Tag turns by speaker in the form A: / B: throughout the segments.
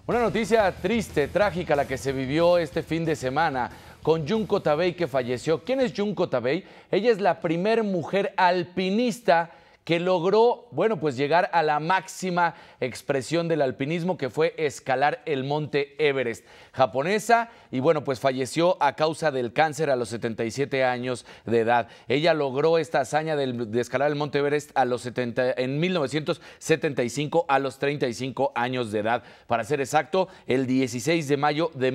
A: Una noticia triste, trágica, la que se vivió este fin de semana con Junko Tabei, que falleció. ¿Quién es Junko Tabei? Ella es la primera mujer alpinista que logró, bueno, pues llegar a la máxima expresión del alpinismo, que fue escalar el monte Everest. Japonesa, y bueno, pues falleció a causa del cáncer a los 77 años de edad. Ella logró esta hazaña de escalar el monte Everest en 1975 a los 35 años de edad. Para ser exacto, el 16 de mayo de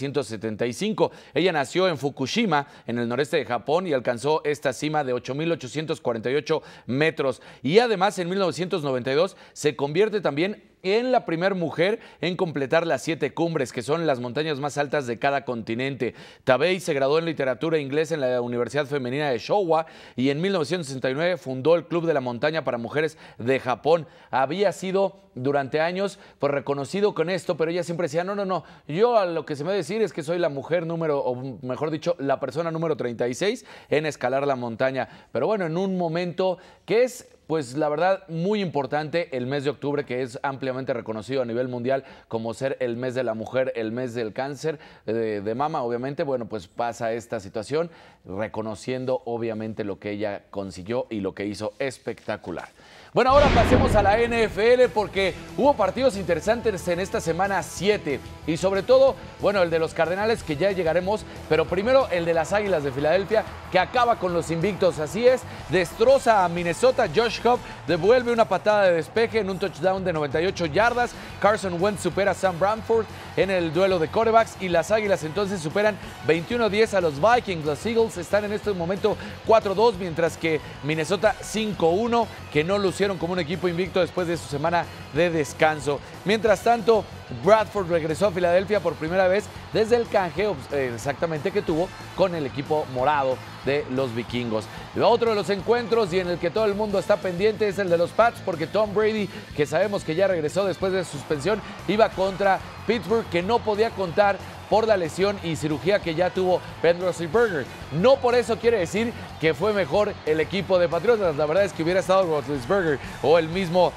A: 1975. Ella nació en Fukushima, en el noreste de Japón, y alcanzó esta cima de 8.848 metros. Y además, en 1992 se convierte también en la primera mujer en completar las 7 cumbres, que son las montañas más altas de cada continente. Tabei se graduó en literatura inglesa en la Universidad Femenina de Showa y en 1969 fundó el Club de la Montaña para Mujeres de Japón. Había sido durante años pues reconocido con esto, pero ella siempre decía, no, yo a lo que se me va a decir es que soy la mujer número, o mejor dicho, la persona número 36 en escalar la montaña. Pero bueno, en un momento que es, pues la verdad, muy importante, el mes de octubre, que es ampliamente reconocido a nivel mundial como ser el mes de la mujer, el mes del cáncer de mama, obviamente. Bueno, pues pasa esta situación, reconociendo obviamente lo que ella consiguió y lo que hizo espectacular. Bueno, ahora pasemos a la NFL porque hubo partidos interesantes en esta semana 7 y sobre todo, bueno, el de los Cardenales, que ya llegaremos, pero primero el de las Águilas de Filadelfia, que acaba con los invictos. Así es, destroza a Minnesota. Josh Huff devuelve una patada de despeje en un touchdown de 98 yardas. Carson Wentz supera a Sam Bradford en el duelo de quarterbacks y las Águilas entonces superan 21-10 a los Vikings. Los Eagles están en este momento 4-2, mientras que Minnesota 5-1, que no lucieron como un equipo invicto después de su semana de descanso. Mientras tanto, Bradford regresó a Filadelfia por primera vez desde el canjeo exactamente que tuvo con el equipo morado de los vikingos. Otro de los encuentros y en el que todo el mundo está pendiente es el de los Pats, porque Tom Brady, que sabemos que ya regresó después de suspensión, iba contra Pittsburgh, que no podía contar por la lesión y cirugía que ya tuvo Ben Roethlisberger. No por eso quiere decir que fue mejor el equipo de Patriotas. La verdad es que hubiera estado Roethlisberger o el mismo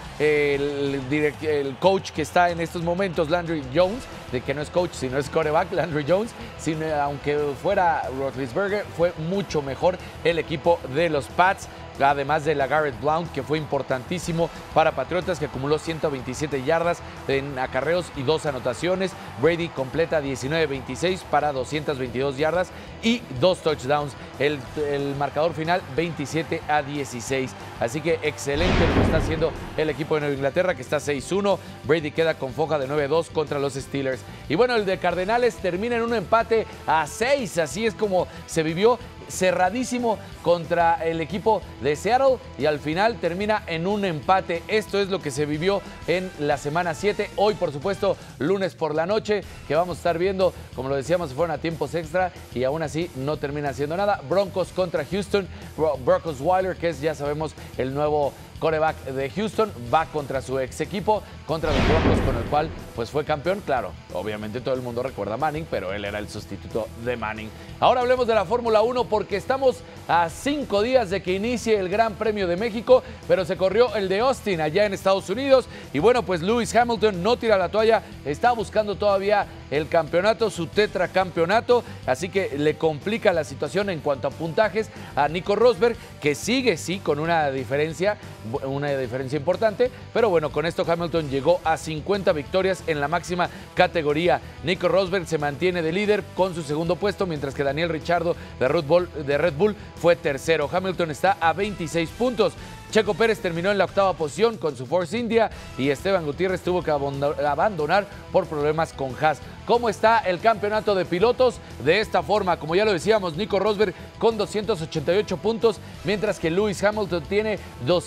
A: el coach que está en estos momentos, Landry Jones, de que no es coach sino es quarterback, Landry Jones, aunque fuera Roethlisberger, fue mucho mejor el equipo de los Pats. Además de LeGarrette Blount, que fue importantísimo para Patriotas, que acumuló 127 yardas en acarreos y 2 anotaciones. Brady completa 19-26 para 222 yardas y 2 touchdowns. El marcador final 27-16. Así que excelente lo que está haciendo el equipo de Nueva Inglaterra, que está 6-1. Brady queda con foja de 9-2 contra los Steelers. Y bueno, el de Cardenales termina en un empate a 6. Así es como se vivió, cerradísimo contra el equipo de Seattle, y al final termina en un empate. Esto es lo que se vivió en la semana 7. Hoy, por supuesto, lunes por la noche, que vamos a estar viendo, como lo decíamos, se fueron a tiempos extra y aún así no termina haciendo nada. Broncos contra Houston. Brock Osweiler, que es, ya sabemos, el nuevo quarterback de Houston, va contra su ex equipo, contra los Broncos, con el cual pues fue campeón. Claro, obviamente todo el mundo recuerda a Manning, pero él era el sustituto de Manning. Ahora hablemos de la Fórmula 1, porque estamos a 5 días de que inicie el Gran Premio de México, pero se corrió el de Austin allá en Estados Unidos y bueno, pues Lewis Hamilton no tira la toalla, está buscando todavía el campeonato, su tetracampeonato, así que le complica la situación en cuanto a puntajes a Nico Rosberg, que sigue sí con una diferencia importante, pero bueno, con esto Hamilton llegó a 50 victorias en la máxima categoría. Nico Rosberg se mantiene de líder con su segundo puesto, mientras que Daniel Ricciardo de Red Bull fue tercero. Hamilton está a 26 puntos. Checo Pérez terminó en la 8ª posición con su Force India y Esteban Gutiérrez tuvo que abandonar por problemas con Haas. ¿Cómo está el campeonato de pilotos? De esta forma, como ya lo decíamos, Nico Rosberg con 288 puntos, mientras que Lewis Hamilton tiene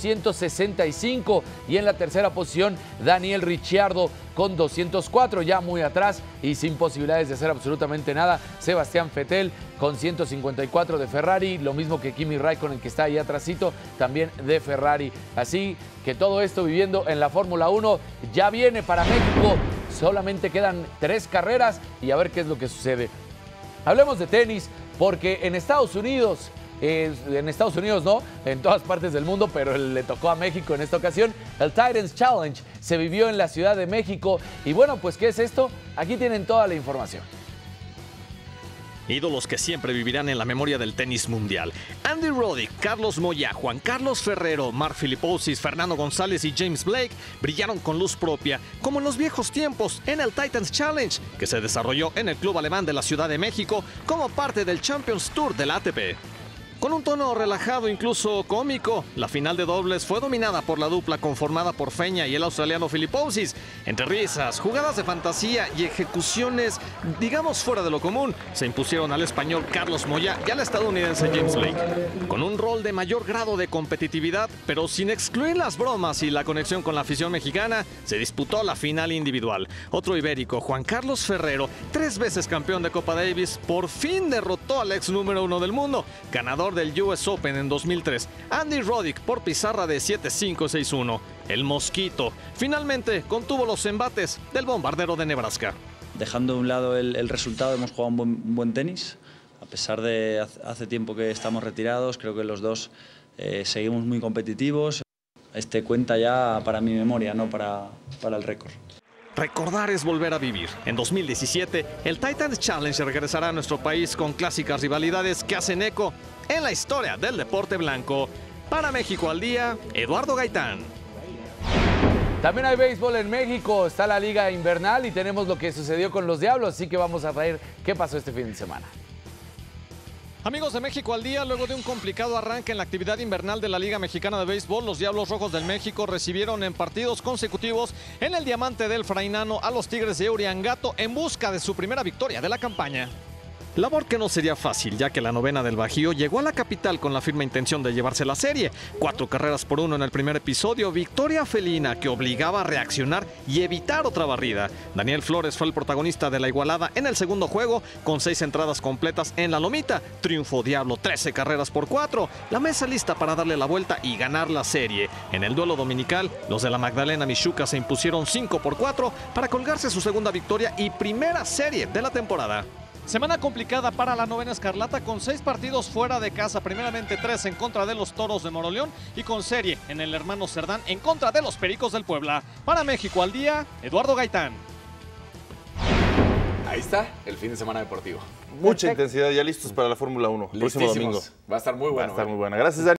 A: 265 y en la 3ª posición Daniel Ricciardo con 204, ya muy atrás y sin posibilidades de hacer absolutamente nada, Sebastián Vettel con 154 de Ferrari, lo mismo que Kimi Raikkonen, que está ahí atrásito, también de Ferrari. Así que todo esto viviendo en la Fórmula 1 ya viene para México. Solamente quedan 3 carreras y a ver qué es lo que sucede. Hablemos de tenis, porque en Estados Unidos En Estados Unidos no, en todas partes del mundo, pero le tocó a México en esta ocasión. El Titans Challenge se vivió en la Ciudad de México. Y bueno, pues ¿qué es esto? Aquí tienen toda la información.
B: Ídolos que siempre vivirán en la memoria del tenis mundial. Andy Roddick, Carlos Moya, Juan Carlos Ferrero, Mark Philippoussis, Fernando González y James Blake brillaron con luz propia, como en los viejos tiempos, en el Titans Challenge, que se desarrolló en el Club Alemán de la Ciudad de México como parte del Champions Tour de la ATP. Con un tono relajado, incluso cómico, la final de dobles fue dominada por la dupla conformada por Feña y el australiano Philippoussis. Entre risas, jugadas de fantasía y ejecuciones, digamos fuera de lo común, se impusieron al español Carlos Moya y al estadounidense James Blake. Con un rol de mayor grado de competitividad, pero sin excluir las bromas y la conexión con la afición mexicana, se disputó la final individual. Otro ibérico, Juan Carlos Ferrero, 3 veces campeón de Copa Davis, por fin derrotó al ex número 1 del mundo, ganador del US Open en 2003, Andy Roddick, por pizarra de 7-5, 6-1. El Mosquito finalmente contuvo los embates del bombardero de Nebraska.
C: Dejando de un lado el resultado, hemos jugado un buen tenis. A pesar de hace tiempo que estamos retirados, creo que los dos seguimos muy competitivos. Este cuenta ya para mi memoria, no para el récord.
B: Recordar es volver a vivir. En 2017, el Titans Challenge regresará a nuestro país con clásicas rivalidades que hacen eco en la historia del deporte blanco. Para México al Día, Eduardo Gaitán.
A: También hay béisbol en México, está la Liga Invernal y tenemos lo que sucedió con los Diablos, así que vamos a traer qué pasó este fin de semana.
B: Amigos de México al Día, luego de un complicado arranque en la actividad invernal de la Liga Mexicana de Béisbol, los Diablos Rojos del México recibieron en partidos consecutivos en el Diamante del Frainano a los Tigres de Uriangato en busca de su primera victoria de la campaña. Labor que no sería fácil, ya que la novena del Bajío llegó a la capital con la firme intención de llevarse la serie. 4 carreras por 1 en el primer episodio, victoria felina que obligaba a reaccionar y evitar otra barrida. Daniel Flores fue el protagonista de la igualada en el segundo juego, con 6 entradas completas en la lomita. Triunfo Diablo, 13 carreras por 4. La mesa lista para darle la vuelta y ganar la serie. En el duelo dominical, los de la Magdalena Michuca se impusieron 5 por 4 para colgarse su segunda victoria y primera serie de la temporada. Semana complicada para la novena escarlata, con 6 partidos fuera de casa, primeramente 3 en contra de los Toros de Moroleón y con serie en el Hermano Cerdán en contra de los Pericos del Puebla. Para México al Día, Eduardo Gaitán.
A: Ahí está el fin de semana deportivo.
D: Mucha intensidad, ya listos para la Fórmula 1. El próximo domingo.
A: Va a estar muy bueno.
D: Va a estar muy buena. Gracias, Dani.